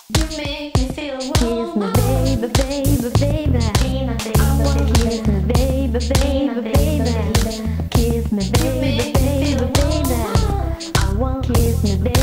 You make me feel Kiss me, baby, baby, baby. Be my baby, I want kiss me, baby, baby, baby. Kiss me, baby, baby, baby. I want kiss me, baby.